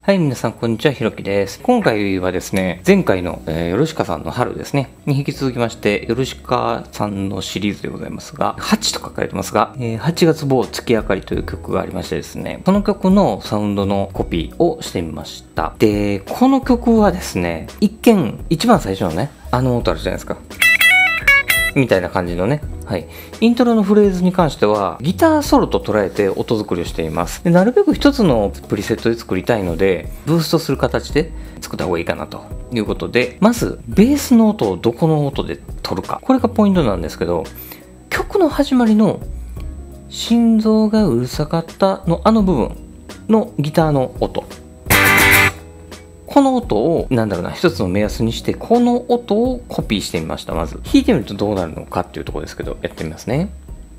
はい、皆さん、こんにちは。ひろきです。今回はですね、前回の、ヨルシカさんの春ですね、に引き続きまして、ヨルシカさんのシリーズでございますが、8と書かれてますが、8月某月明かりという曲がありましてですね、この曲のサウンドのコピーをしてみました。で、この曲はですね、一見、一番最初のね、あの音あるじゃないですか。みたいな感じのね。はい。イントロのフレーズに関しては、ギターソロと捉えて音作りをしています。でなるべく一つのプリセットで作りたいので、ブーストする形で作った方がいいかなということで、まず、ベースの音をどこの音で取るか。これがポイントなんですけど、曲の始まりの、心臓がうるさかったのあの部分のギターの音。この音を、一つの目安にして、この音をコピーしてみました。まず。弾いてみるとどうなるのかっていうところですけど、やってみますね。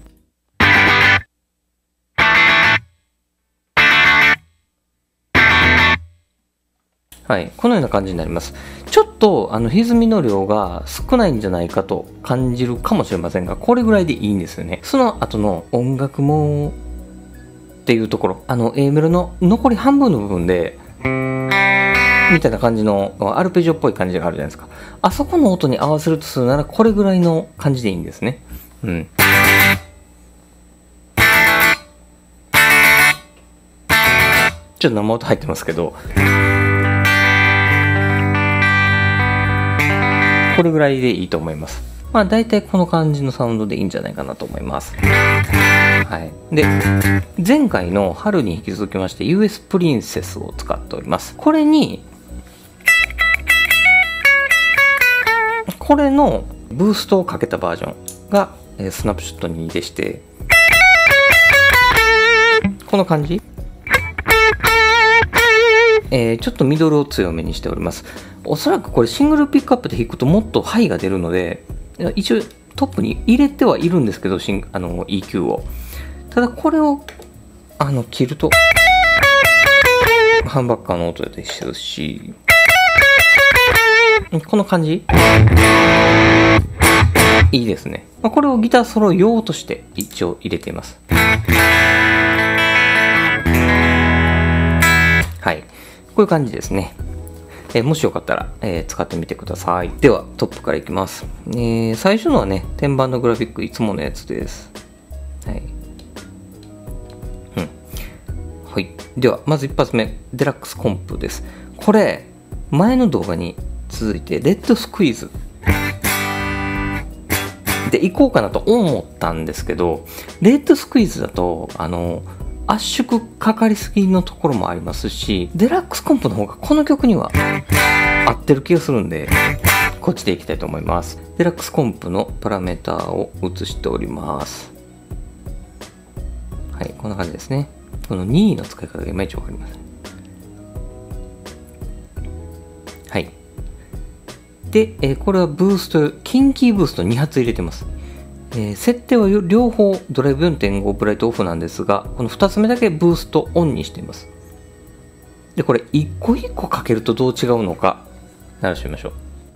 はい。このような感じになります。ちょっと、歪みの量が少ないんじゃないかと感じるかもしれませんが、これぐらいでいいんですよね。その後の音楽もっていうところ、A メロの残り半分の部分で、みたいな感じのアルペジオっぽい感じがあるじゃないですか。あそこの音に合わせるとするならこれぐらいの感じでいいんですね。うん。ちょっと生音入ってますけど、これぐらいでいいと思います。まあ大体この感じのサウンドでいいんじゃないかなと思います。はい。で、前回の春に引き続きまして US プリンセスを使っております。これのブーストをかけたバージョンがスナップショット2でして、この感じ、ちょっとミドルを強めにしております。おそらくこれシングルピックアップで弾くともっとハイが出るので、一応トップに入れてはいるんですけど、EQ を。ただこれを切るとハンバッカーの音でしるし、この感じいいですね。これをギターソロ用として一応入れています。はい。こういう感じですね。もしよかったら、使ってみてください。では、トップからいきます。最初のはね、天板のグラフィックいつものやつです。はい。はい。では、まず一発目、デラックスコンプです。これ、前の動画に続いて、レッドスクイーズでいこうかなと思ったんですけど、レッドスクイーズだと、圧縮かかりすぎのところもありますし、デラックスコンプの方がこの曲には合ってる気がするんで、こっちでいきたいと思います。デラックスコンプのパラメータを移しております。はい、こんな感じですね。この2位の使い方がいまいちわかりません。はい。で、これはブースト、キンキーブースト2発入れてます。設定は両方ドライブ 4.5 ブライトオフなんですが、この2つ目だけブーストオンにしています。で、これ一個一個かけるとどう違うのか、鳴らしてみましょう。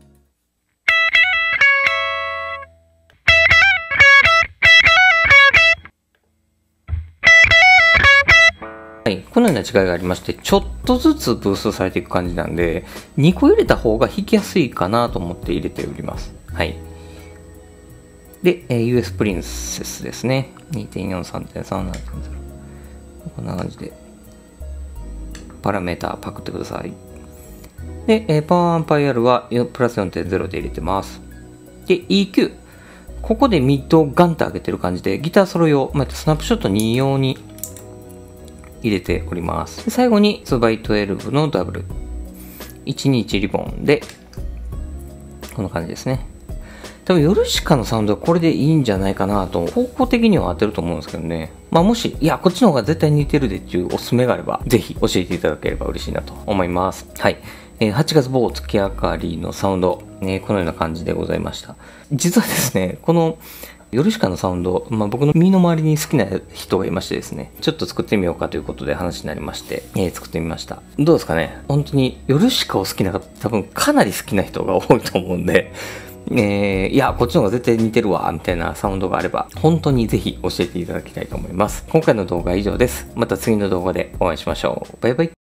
はい、このような違いがありまして、ちょっとずつブーストされていく感じなんで、2個入れた方が弾きやすいかなと思って入れております。はい。で、US プリンセスですね。2.4、3.3、7.0。こんな感じで、パラメータパクってください。で、パワーアンパイアルはプラス 4.0 で入れてます。で、EQ。ここでミッドをガンと上げてる感じで、ギターソロ用、スナップショット2用に入れております。で最後に 2x12 のダブル。121リボンで、こんな感じですね。多分ヨルシカのサウンドはこれでいいんじゃないかなと、方向的には当てると思うんですけどね。もし、いや、こっちの方が絶対似てるでっていうおすすめがあれば、ぜひ教えていただければ嬉しいなと思います。はい。8月某月明かりのサウンド、このような感じでございました。実はですね、このヨルシカのサウンド、僕の身の回りに好きな人がいましてですね、ちょっと作ってみようかということで話になりまして、作ってみました。どうですかね？本当にヨルシカを好きな方、多分かなり好きな人が多いと思うんで、いや、こっちの方が絶対似てるわ、みたいなサウンドがあれば、本当にぜひ教えていただきたいと思います。今回の動画は以上です。また次の動画でお会いしましょう。バイバイ。